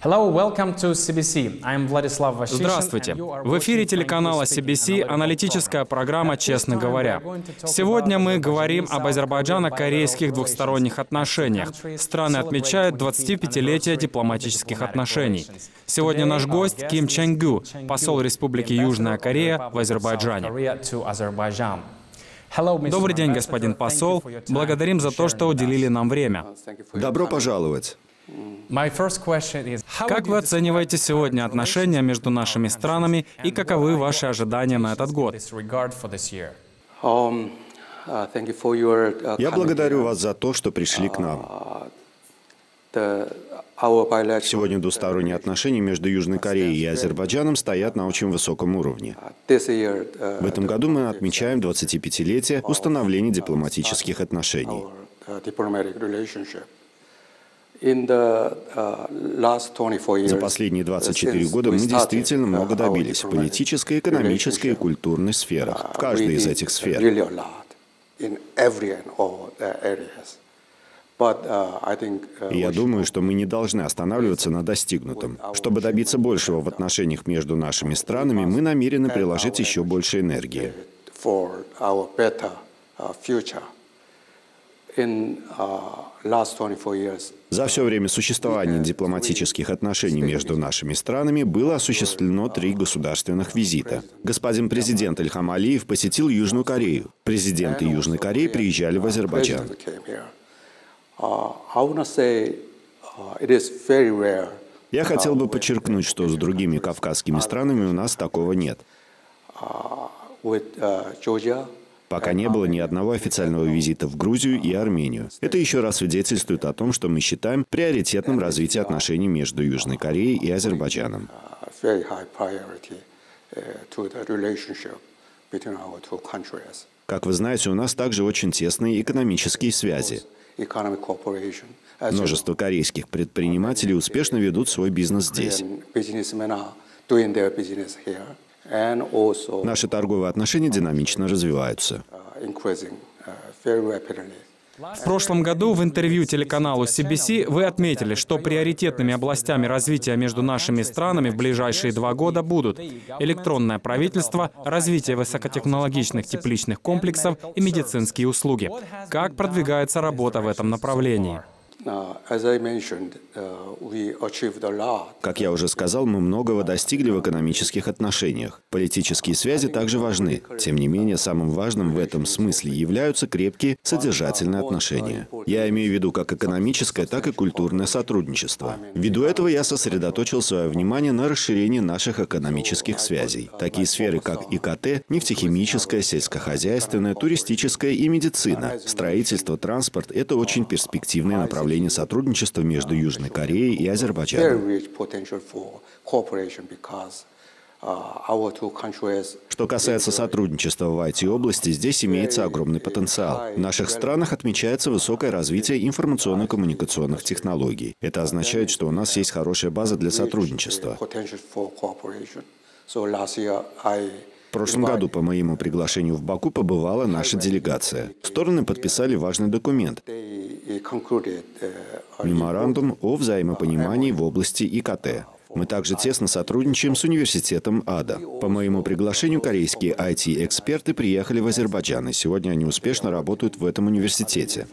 Здравствуйте. В эфире телеканала CBC аналитическая программа «Честно говоря». Сегодня мы говорим об азербайджано-корейских двухсторонних отношениях. Страны отмечают 25-летие дипломатических отношений. Сегодня наш гость Ким Чен Гю, посол Республики Южная Корея в Азербайджане. Добрый день, господин посол. Благодарим за то, что уделили нам время. Добро пожаловать. Как вы оцениваете сегодня отношения между нашими странами и каковы ваши ожидания на этот год? Я благодарю вас за то, что пришли к нам. Сегодня двусторонние отношения между Южной Кореей и Азербайджаном стоят на очень высоком уровне. В этом году мы отмечаем 25-летие установления дипломатических отношений. За последние 24 года мы действительно много добились в политической, экономической и культурной сферах, в каждой из этих сфер. И я думаю, что мы не должны останавливаться на достигнутом. Чтобы добиться большего в отношениях между нашими странами, мы намерены приложить еще больше энергии. За все время существования дипломатических отношений между нашими странами было осуществлено 3 государственных визита. Господин президент Ильхам Алиев посетил Южную Корею. Президенты Южной Кореи приезжали в Азербайджан. Я хотел бы подчеркнуть, что с другими кавказскими странами у нас такого нет. Пока не было ни одного официального визита в Грузию и Армению. Это еще раз свидетельствует о том, что мы считаем приоритетным развитие отношений между Южной Кореей и Азербайджаном. Как вы знаете, у нас также очень тесные экономические связи. Множество корейских предпринимателей успешно ведут свой бизнес здесь. Наши торговые отношения динамично развиваются. В прошлом году в интервью телеканалу CBC вы отметили, что приоритетными областями развития между нашими странами в ближайшие 2 года будут электронное правительство, развитие высокотехнологичных тепличных комплексов и медицинские услуги. Как продвигается работа в этом направлении? Как я уже сказал, мы многого достигли в экономических отношениях. Политические связи также важны. Тем не менее, самым важным в этом смысле являются крепкие, содержательные отношения. Я имею в виду как экономическое, так и культурное сотрудничество. Ввиду этого я сосредоточил свое внимание на расширении наших экономических связей. Такие сферы, как ИКТ, нефтехимическая, сельскохозяйственная, туристическая и медицина, строительство, транспорт – это очень перспективные направления сотрудничества между Южной Кореей и Азербайджаном. Что касается сотрудничества в IT-области, здесь имеется огромный потенциал. В наших странах отмечается высокое развитие информационно-коммуникационных технологий. Это означает, что у нас есть хорошая база для сотрудничества. В прошлом году по моему приглашению в Баку побывала наша делегация. Стороны подписали важный документ – меморандум о взаимопонимании в области ИКТ. Мы также тесно сотрудничаем с университетом АДА. По моему приглашению корейские IT-эксперты приехали в Азербайджан, и сегодня они успешно работают в этом университете.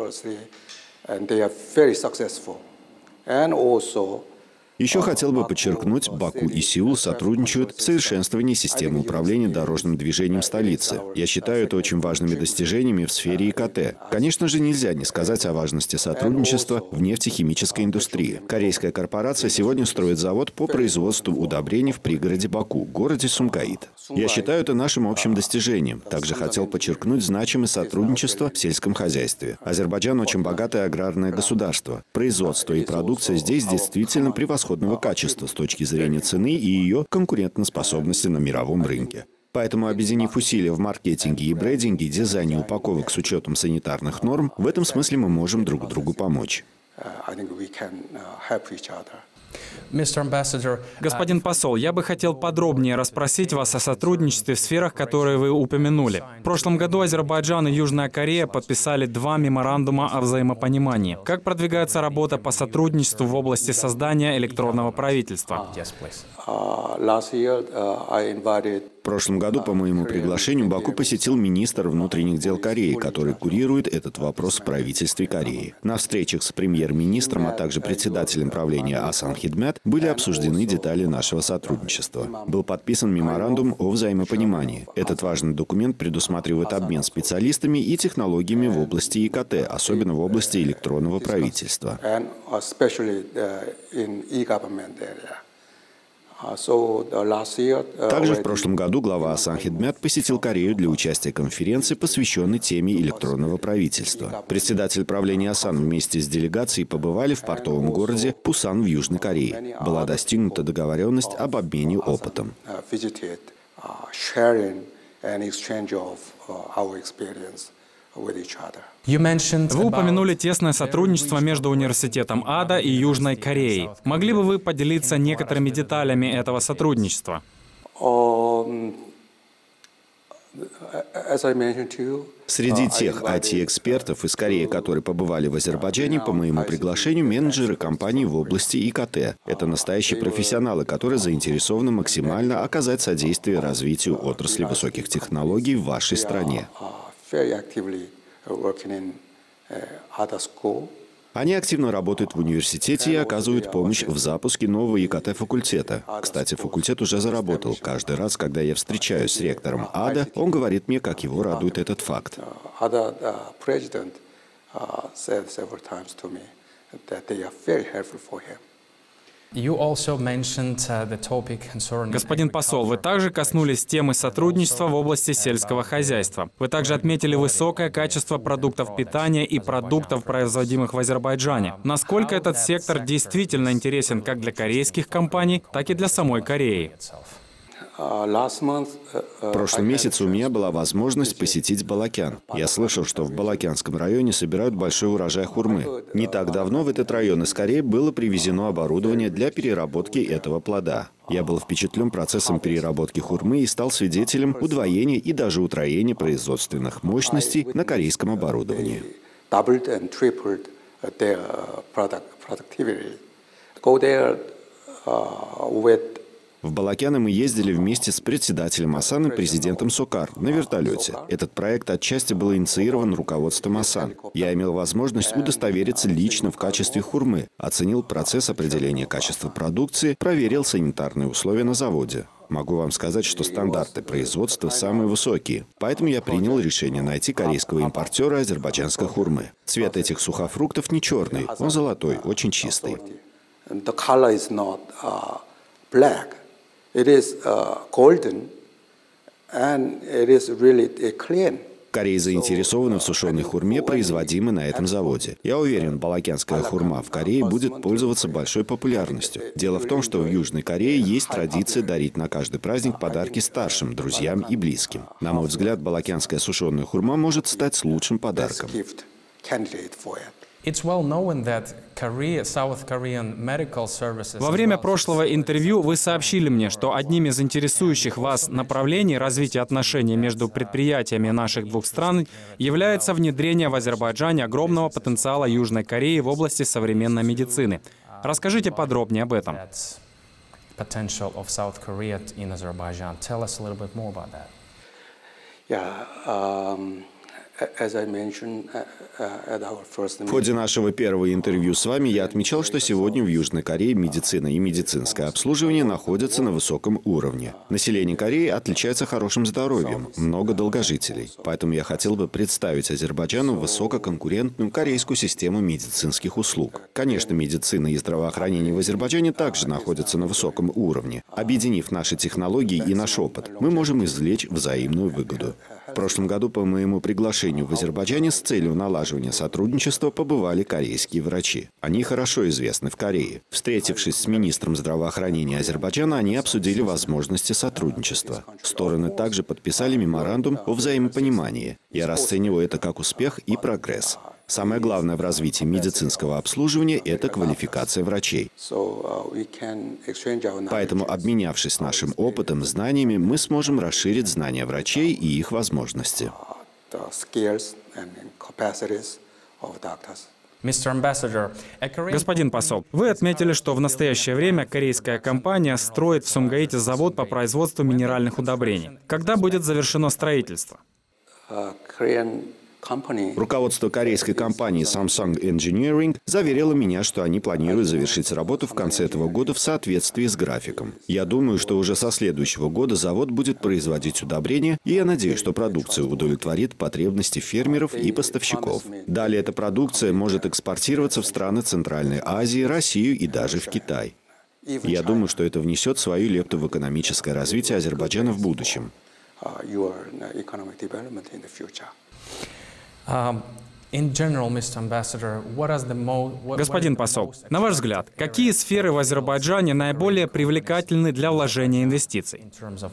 Еще хотел бы подчеркнуть, Баку и Сеул сотрудничают в совершенствовании системы управления дорожным движением столицы. Я считаю это очень важными достижениями в сфере ИКТ. Конечно же, нельзя не сказать о важности сотрудничества в нефтехимической индустрии. Корейская корпорация сегодня строит завод по производству удобрений в пригороде Баку, городе Сумкаит. Я считаю это нашим общим достижением. Также хотел подчеркнуть значимость сотрудничества в сельском хозяйстве. Азербайджан очень богатое аграрное государство. Производство и продукция здесь действительно превосходного качества с точки зрения цены и ее конкурентоспособности на мировом рынке. Поэтому, объединив усилия в маркетинге и брендинге, дизайне упаковок с учетом санитарных норм, в этом смысле мы можем друг другу помочь. Господин посол, я бы хотел подробнее расспросить вас о сотрудничестве в сферах, которые вы упомянули. В прошлом году Азербайджан и Южная Корея подписали 2 меморандума о взаимопонимании. Как продвигается работа по сотрудничеству в области создания электронного правительства? В прошлом году, по моему приглашению, Баку посетил министр внутренних дел Кореи, который курирует этот вопрос в правительстве Кореи. На встречах с премьер-министром, а также председателем правления Асан Хидмет были обсуждены детали нашего сотрудничества. Был подписан меморандум о взаимопонимании. Этот важный документ предусматривает обмен специалистами и технологиями в области ИКТ, особенно в области электронного правительства. Также в прошлом году глава Асан Хидмет посетил Корею для участия в конференции, посвященной теме электронного правительства. Председатель правления Асан вместе с делегацией побывали в портовом городе Пусан в Южной Корее. Была достигнута договоренность об обмене опытом. Вы упомянули тесное сотрудничество между университетом АДА и Южной Кореей. Могли бы вы поделиться некоторыми деталями этого сотрудничества? Среди тех IT-экспертов из Кореи, которые побывали в Азербайджане, по моему приглашению, менеджеры компаний в области ИКТ. Это настоящие профессионалы, которые заинтересованы максимально оказать содействие развитию отрасли высоких технологий в вашей стране. Они активно работают в университете и оказывают помощь в запуске нового ИКТ-факультета. Кстати, факультет уже заработал. Каждый раз, когда я встречаюсь с ректором АДА, он говорит мне, как его радует этот факт. Господин посол, вы также коснулись темы сотрудничества в области сельского хозяйства. Вы также отметили высокое качество продуктов питания и продуктов, производимых в Азербайджане. Насколько этот сектор действительно интересен как для корейских компаний, так и для самой Кореи? В прошлом месяце у меня была возможность посетить Балакян. Я слышал, что в Балакянском районе собирают большой урожай хурмы. Не так давно в этот район из Кореи было привезено оборудование для переработки этого плода. Я был впечатлен процессом переработки хурмы и стал свидетелем удвоения и даже утроения производственных мощностей на корейском оборудовании. В Балакяны мы ездили вместе с председателем Асан и президентом Сокар на вертолете. Этот проект отчасти был инициирован руководством Асан. Я имел возможность удостовериться лично в качестве хурмы, оценил процесс определения качества продукции, проверил санитарные условия на заводе. Могу вам сказать, что стандарты производства самые высокие. Поэтому я принял решение найти корейского импортера азербайджанской хурмы. Цвет этих сухофруктов не черный, он золотой, очень чистый. It is golden, and it is really clean. Корея заинтересована в сушеной хурме, производимой на этом заводе. Я уверен, балакянская хурма в Корее будет пользоваться большой популярностью. Дело в том, что в Южной Корее есть традиция дарить на каждый праздник подарки старшим, друзьям и близким. На мой взгляд, балакянская сушеная хурма может стать лучшим подарком. Во время прошлого интервью вы сообщили мне, что одним из интересующих вас направлений развития отношений между предприятиями наших двух стран является внедрение в Азербайджане огромного потенциала Южной Кореи в области современной медицины. Расскажите подробнее об этом. В ходе нашего первого интервью с вами я отмечал, что сегодня в Южной Корее медицина и медицинское обслуживание находятся на высоком уровне. Население Кореи отличается хорошим здоровьем, много долгожителей. Поэтому я хотел бы представить Азербайджану высококонкурентную корейскую систему медицинских услуг. Конечно, медицина и здравоохранение в Азербайджане также находятся на высоком уровне. Объединив наши технологии и наш опыт, мы можем извлечь взаимную выгоду. В прошлом году по моему приглашению в Азербайджане с целью налаживания сотрудничества побывали корейские врачи. Они хорошо известны в Корее. Встретившись с министром здравоохранения Азербайджана, они обсудили возможности сотрудничества. Стороны также подписали меморандум о взаимопонимании. Я расцениваю это как успех и прогресс. Самое главное в развитии медицинского обслуживания – это квалификация врачей. Поэтому, обменявшись нашим опытом, знаниями, мы сможем расширить знания врачей и их возможности. Господин посол, вы отметили, что в настоящее время корейская компания строит в Сумгаите завод по производству минеральных удобрений. Когда будет завершено строительство? Руководство корейской компании Samsung Engineering заверило меня, что они планируют завершить работу в конце этого года в соответствии с графиком. Я думаю, что уже со следующего года завод будет производить удобрения, и я надеюсь, что продукция удовлетворит потребности фермеров и поставщиков. Далее эта продукция может экспортироваться в страны Центральной Азии, Россию и даже в Китай. Я думаю, что это внесет свою лепту в экономическое развитие Азербайджана в будущем. Господин посол, на ваш взгляд, какие сферы в Азербайджане наиболее привлекательны для вложения инвестиций?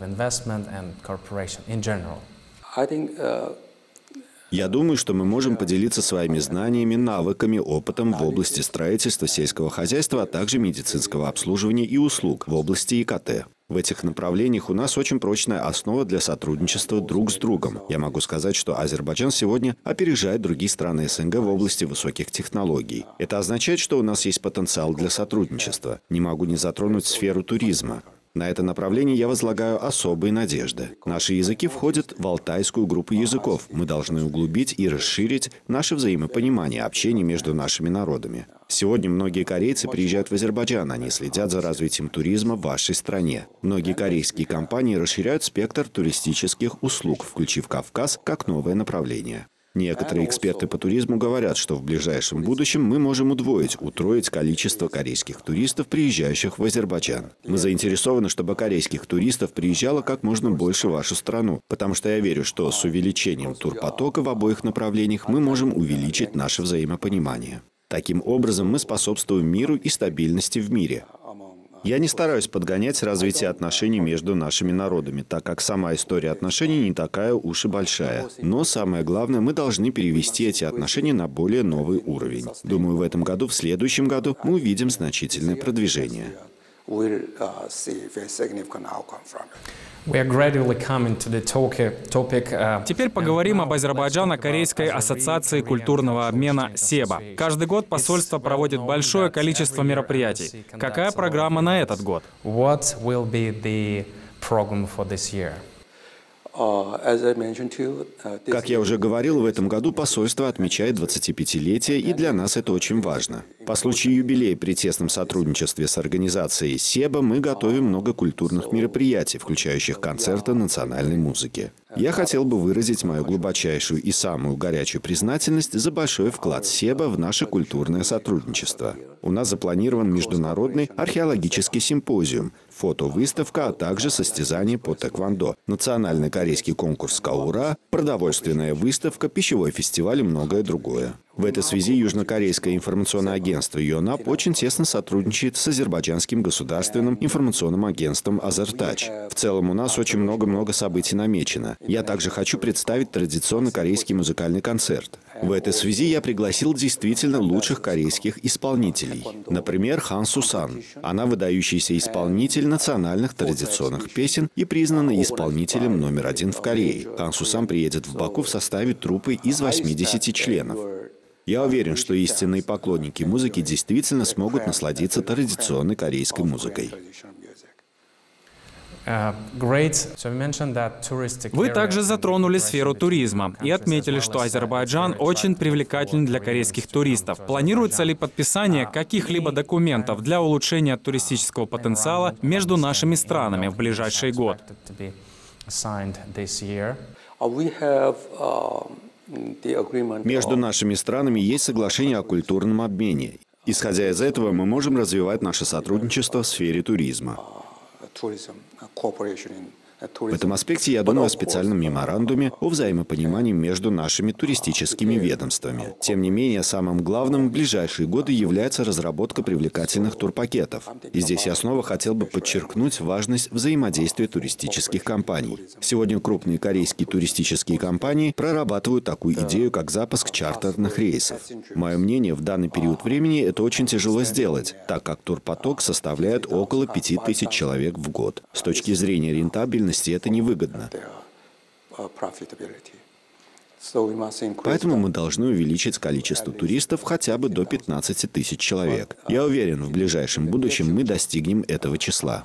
Я думаю, что мы можем поделиться своими знаниями, навыками, опытом в области строительства сельского хозяйства, а также медицинского обслуживания и услуг в области ИКТ. В этих направлениях у нас очень прочная основа для сотрудничества друг с другом. Я могу сказать, что Азербайджан сегодня опережает другие страны СНГ в области высоких технологий. Это означает, что у нас есть потенциал для сотрудничества. Не могу не затронуть сферу туризма. На это направление я возлагаю особые надежды. Наши языки входят в алтайскую группу языков. Мы должны углубить и расширить наше взаимопонимание, общение между нашими народами. Сегодня многие корейцы приезжают в Азербайджан, они следят за развитием туризма в вашей стране. Многие корейские компании расширяют спектр туристических услуг, включив Кавказ как новое направление. Некоторые эксперты по туризму говорят, что в ближайшем будущем мы можем удвоить, утроить количество корейских туристов, приезжающих в Азербайджан. Мы заинтересованы, чтобы корейских туристов приезжало как можно больше в вашу страну, потому что я верю, что с увеличением турпотока в обоих направлениях мы можем увеличить наше взаимопонимание. Таким образом, мы способствуем миру и стабильности в мире. Я не стараюсь подгонять развитие отношений между нашими народами, так как сама история отношений не такая уж и большая. Но самое главное, мы должны перевести эти отношения на более новый уровень. Думаю, в этом году, в следующем году мы увидим значительное продвижение. Теперь поговорим об Азербайджано-Корейской ассоциации культурного обмена СЕБА. Каждый год посольство проводит большое количество мероприятий. Какая программа на этот год? Как я уже говорил, в этом году посольство отмечает 25-летие, и для нас это очень важно. По случаю юбилея при тесном сотрудничестве с организацией СЕБА мы готовим много культурных мероприятий, включающих концерты национальной музыки. Я хотел бы выразить мою глубочайшую и самую горячую признательность за большой вклад СЕБА в наше культурное сотрудничество. У нас запланирован международный археологический симпозиум, фотовыставка, а также состязание по тэквондо, национальный корейский конкурс «Каура», продовольственная выставка, пищевой фестиваль и многое другое. В этой связи южнокорейское информационное агентство ЮНАП очень тесно сотрудничает с азербайджанским государственным информационным агентством «Азертач». В целом у нас очень много событий намечено. Я также хочу представить традиционный корейский музыкальный концерт. В этой связи я пригласил действительно лучших корейских исполнителей. Например, Хан Сусан. Она выдающийся исполнитель национальных традиционных песен и признана исполнителем номер 1 в Корее. Хан Сусан приедет в Баку в составе труппы из 80 членов. Я уверен, что истинные поклонники музыки действительно смогут насладиться традиционной корейской музыкой. Вы также затронули сферу туризма и отметили, что Азербайджан очень привлекателен для корейских туристов. Планируется ли подписание каких-либо документов для улучшения туристического потенциала между нашими странами в ближайший год? Между нашими странами есть соглашение о культурном обмене. Исходя из этого, мы можем развивать наше сотрудничество в сфере туризма. В этом аспекте я думаю о специальном меморандуме о взаимопонимании между нашими туристическими ведомствами. Тем не менее, самым главным в ближайшие годы является разработка привлекательных турпакетов. И здесь я снова хотел бы подчеркнуть важность взаимодействия туристических компаний. Сегодня крупные корейские туристические компании прорабатывают такую идею, как запуск чартерных рейсов. Мое мнение, в данный период времени это очень тяжело сделать, так как турпоток составляет около 5000 человек в год. С точки зрения рентабельности это невыгодно. Поэтому мы должны увеличить количество туристов хотя бы до 15 тысяч человек. Я уверен, в ближайшем будущем мы достигнем этого числа.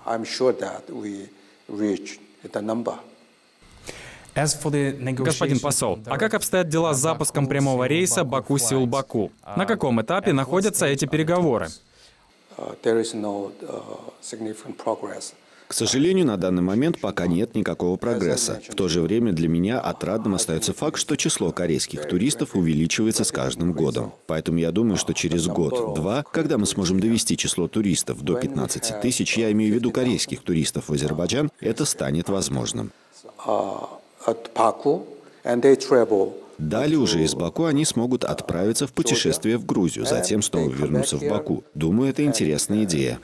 Господин посол, а как обстоят дела с запуском прямого рейса Баку-Сеул-Баку? На каком этапе находятся эти переговоры? К сожалению, на данный момент пока нет никакого прогресса. В то же время для меня отрадным остается факт, что число корейских туристов увеличивается с каждым годом. Поэтому я думаю, что через год-два, когда мы сможем довести число туристов до 15 тысяч, я имею в виду корейских туристов в Азербайджан, это станет возможным. Далее уже из Баку они смогут отправиться в путешествие в Грузию, затем снова вернуться в Баку. Думаю, это интересная идея.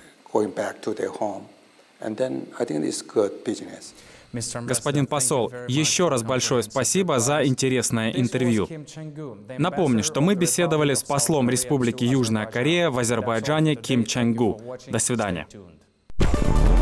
Господин посол, еще раз большое спасибо за интересное интервью. Напомню, что мы беседовали с послом Республики Южная Корея в Азербайджане Ким Чен Гу. До свидания.